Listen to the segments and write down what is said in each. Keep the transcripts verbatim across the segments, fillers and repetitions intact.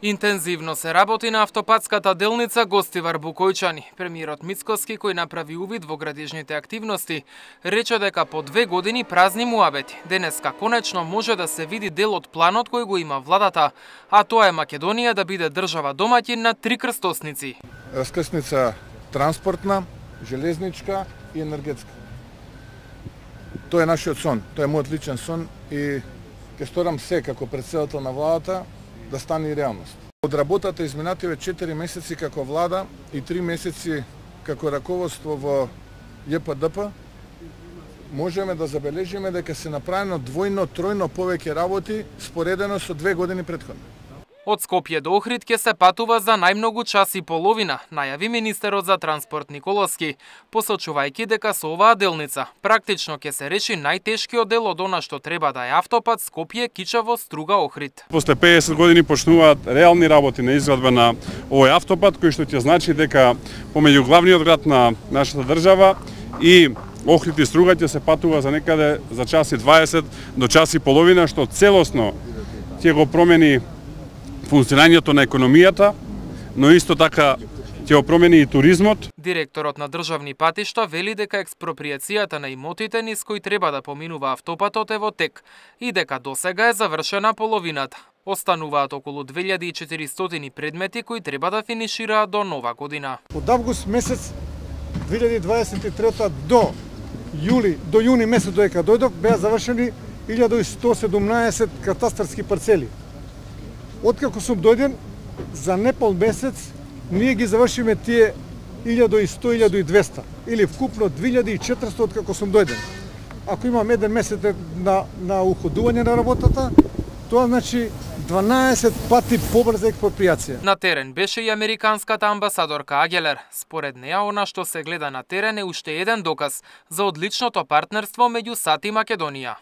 Интензивно се работи на автопатската делница Гостивар Букојчани. Премиерот Мицкоски, кој направи увид во градежните активности, рече дека по две години празни муабети, денеска конечно може да се види дел од планот кој го има владата, а тоа е Македонија да биде држава домаќин на три крстосници. Раскрсница транспортна, железничка и енергетска. Тоа е нашиот сон, тоа е мојот личен сон и ќе сторам се како претседател на владата да стане и реалност. Од работата изминативе четири месеци како влада и три месеци како раководство во Ј П Д П, можеме да забележиме дека се направено двојно, тројно повеќе работи споредено со две години претходно. Од Скопје до Охрид ќе се патува за најмногу час и половина, најави министерот за транспорт Николовски, посочувајќи дека со оваа делница практично ќе се реши најтешкиот дел од она што треба да е автопат Скопје Кичево Струга Охрид. После педесет години почнуваат реални работи на изградба на овој автопат, кој што ќе значи дека помеѓу главниот град на нашата држава и Охрид и Струга ќе се патува за некаде за час и дваесет до час и половина, што целосно ќе го промени функционирањето на економијата, но исто така ќе го промени и туризмот. Директорот на државни патишта вели дека експроприацијата на имотите низ кои треба да поминува автопатот е во тек и дека досега е завршена половината. Остануваат околу две илјади и четиристотини предмети кои треба да финишираат до нова година. Од август месец две илјади дваесет и трета до јули, до јуни месец додека дојдов, беа завршени илјада и сто седумнаесет катастарски парцели. Откако сум дојден, за непол месец ние ги завршиме тие илјада и сто - илјада и двесте, или вкупно две илјади и четиристотини откако сум дојден. Ако имам еден месец на, на уходување на работата, тоа значи дванаесет пати побрза експроприација. На терен беше и американската амбасадорка Агелер. Според неа, она што се гледа на терен е уште еден доказ за одличното партнерство меѓу САД и Македонија.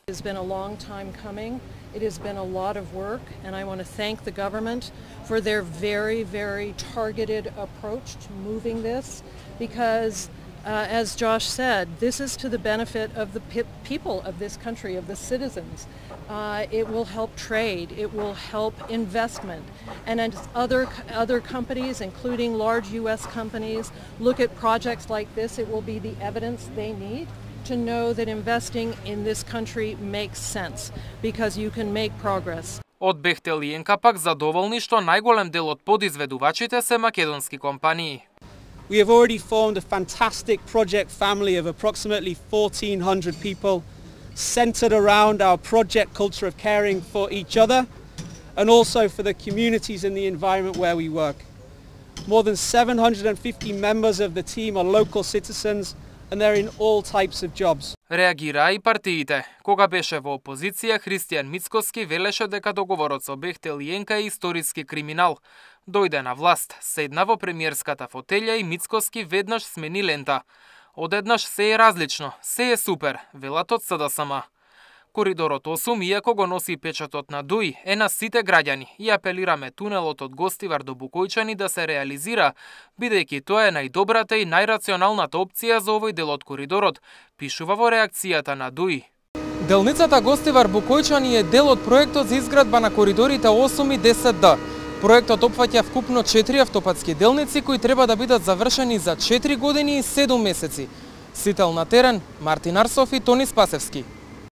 It has been a lot of work, and I want to thank the government for their very, very targeted approach to moving this, because, uh, as Josh said, this is to the benefit of the pe people of this country, of the citizens. Uh, it will help trade, it will help investment, and as other, other companies, including large U S companies, look at projects like this, it will be the evidence they need to know that investing in this country makes sense, because you can make progress. Од Бехтел и Енка пак задоволни што најголем дел од подизведувачите се македонски компании. We have already formed a fantastic project family of approximately fourteen hundred people, centered around our project culture of caring for each other and also for the communities and the environment where we work. More than seven hundred fifty members of the team are local citizens, and they're in all types of jobs. Реагираа и партиите. Кога беше во опозиција, Христијан Мицкоски велеше дека договорот со Бехтел и Енка е историски криминал. Дојде на власт, седна во премиерската фотелја и Мицкоски веднаш смени лента. Одеднаш се е различно, се е супер, велат од С Д С М. Коридорот осум, иако го носи печатот на ДУИ, е на сите граѓани и апелираме тунелот од Гостивар до Букојчани да се реализира, бидејќи тоа е најдобрата и најрационалната опција за овој дел од коридорот, пишува во реакцијата на ДУИ. Делницата Гостивар Букојчани е дел од проектот за изградба на коридорите осум и десет Д. Проектот опфаќа вкупно четири автопатски делници кои треба да бидат завршени за четири години и седум месеци. Сител на терен Мартин Арсов и Тони Спасевски.